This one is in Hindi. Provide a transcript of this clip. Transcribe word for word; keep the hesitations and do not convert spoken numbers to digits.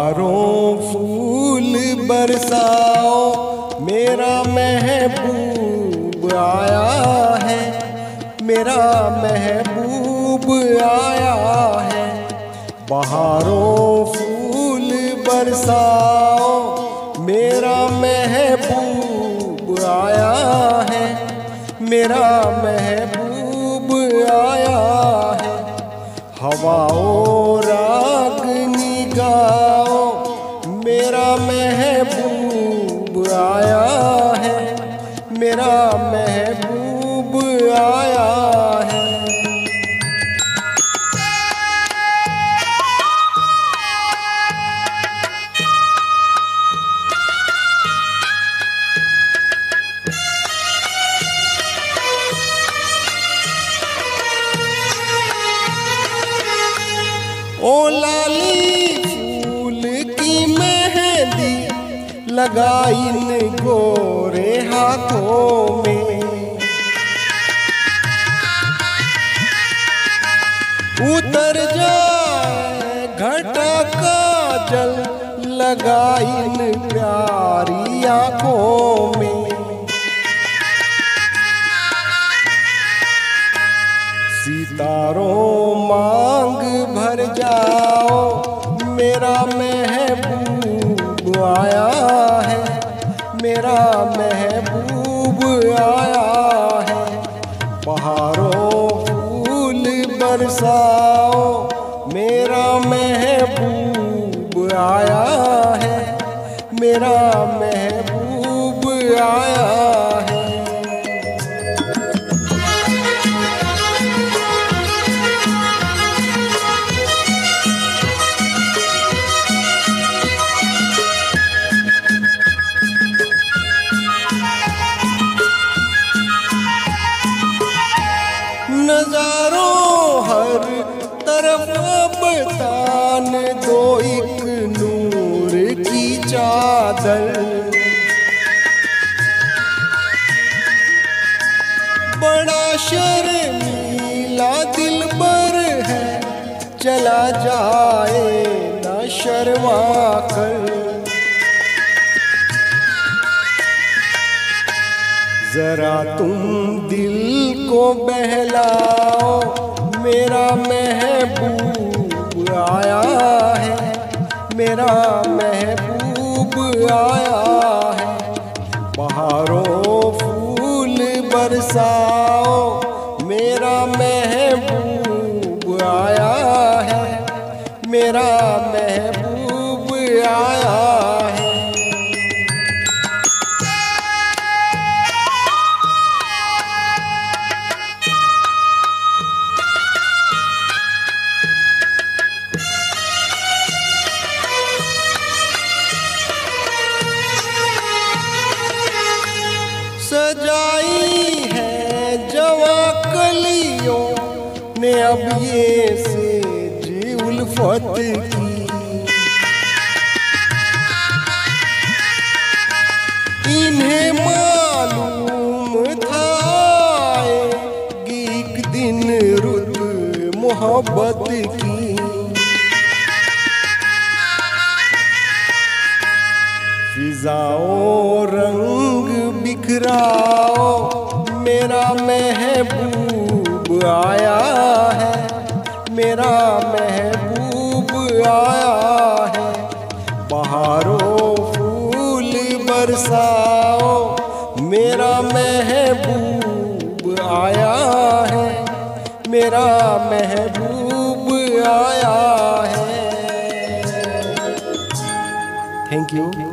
बहारों फूल बरसाओ, मेरा महबूब आया है, मेरा महबूब आया है। बहारों फूल बरसाओ, मेरा महबूब आया है, मेरा महबूब आया है। हवाओं रागनी गाओ, मेरा महबूब आया है, मेरा महबूब आया है। ओ लाली फूल की मेहंदी लगाई इन गोरे हाथों में, उतर जाए घटा काजल लगाई इन प्यारी आँखों में। सितारों मांग भर जाओ, मेरा महबूब आया है, मेरा महबूब आया है। बहारों फूल बरसाओ, मेरा महबूब आया है, मेरा महबूब आया है। नजारों हर तरफ बतान दो एक नूर की चादर, बड़ा शर्मीला दिलबर है, चला जाए न शर्मा कर। जरा तुम दिल को बहलाओ, मेरा महबूब आया है, मेरा महबूब आया है। बहारों फूल बरसाओ, मेरा महबूब आया है, मेरा महबूब आया है। सजाई है जवा कलियों ने अब ये सेज उल्फत की, इन्हें मालूम था एक दिन रुत मोहब्बत की। फिजाओं रंग बिखराओ, मेरा महबूब आया है, मेरा महबूब आया है। बहारों फूल बरसाओ, मेरा महबूब आया है, मेरा महबूब आया है। Thank you.